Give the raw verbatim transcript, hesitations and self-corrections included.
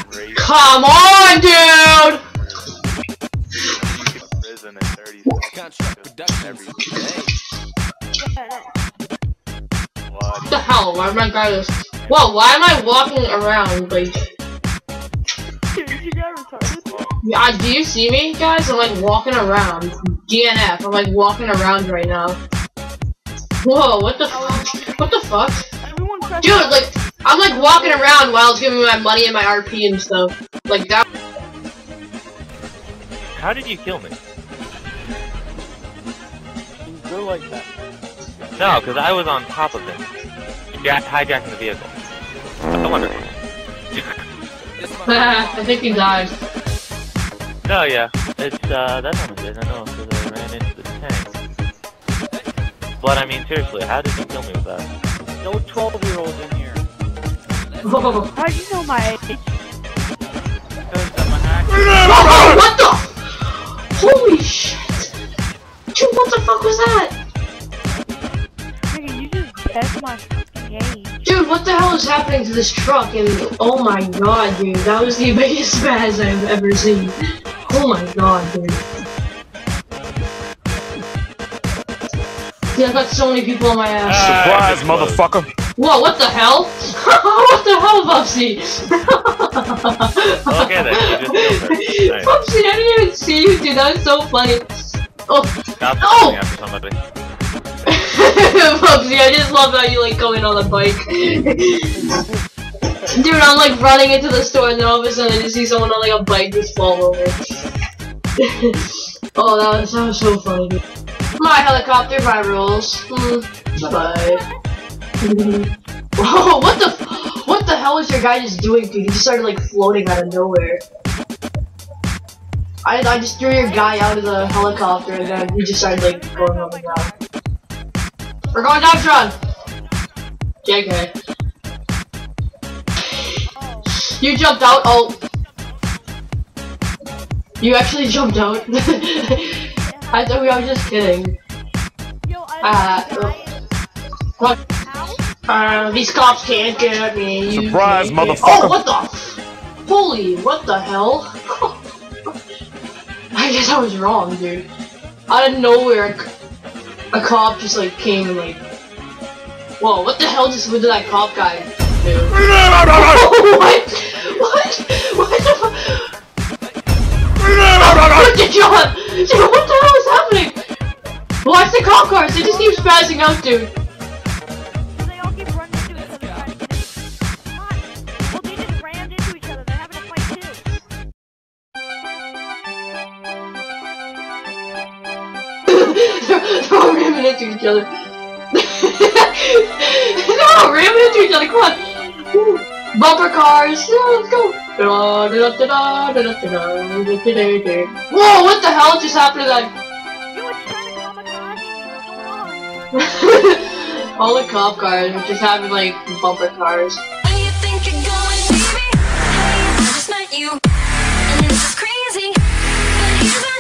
crazy. Come on, dude! Prison in thirty seconds. Every day. What the hell? Why am I guys? Whoa, why am I walking around like? You got retarded. Yeah, do you see me, guys? I'm like walking around. D N F. I'm like walking around right now. Whoa, what the fuck? What the fuck? Everyone press Dude, like, I'm like walking around while it's giving me my money and my R P and stuff. Like that. How did you kill me? Go like that. No, because I was on top of him. Jack hijacking the vehicle. I wonder. I think he died. No, yeah. It's, uh, that's not good. I know, because I ran into the tank. But, I mean, seriously, how did you kill me with that? No twelve year olds in here. Whoa. How do you know my age? Because I'm a hacker. Oh, what the? Holy shit! Dude, what the fuck was that? Nigga, you just guessed my fucking age. Dude, what the hell is happening to this truck? And oh my god, dude, that was the biggest spaz I've ever seen. Oh my god, dude. Dude, I've got so many people on my ass. Ah, Surprise, motherfucker! Whoa, what the hell? What the hell, Bubsy? Okay then, you just killed her. Nice. Bubsy, I didn't even see you, dude. That was so funny. Oh, Stop oh! going after somebody. Bubsy, I just love how you like going on the bike. Dude, I'm like running into the store and then all of a sudden I just see someone on like a bike just fall over. Oh, that was, that was so funny, dude. My helicopter, my rules. Hmm. Bye-bye. Whoa, what the f- what the hell was your guy just doing, dude? He just started like floating out of nowhere. I, I just threw your guy out of the helicopter and then he just started like going on the ground. We're going down, Tron! J K. You jumped out? Oh. You actually jumped out? I thought we were just kidding. Uh, what? Uh, these cops can't get me. You Surprise, can't get- motherfucker. Oh, what the? F Holy, what the hell? I guess I was wrong, dude. Out of nowhere, a cop just like came and like, whoa, what the hell just what did that cop guy do? What? What? What the fuck? Look at John! Dude, what the hell is happening? Watch the cop cars, they just keep spazzing out, dude. They all keep running into each other trying to get it. Come on. Well, they just rammed into each other. They're having a fight too. They're all ramming into each other. They're all ramming into each other, come on! Woo. Bumper cars! Yeah, let's go! Whoa, what the hell just happened to that? Yo, it's trying to kamikaze me. What's going on? All the cop cars are just having like bumper cars. Where you think you're going, baby? Hey, I just met you, and this is crazy. But here's a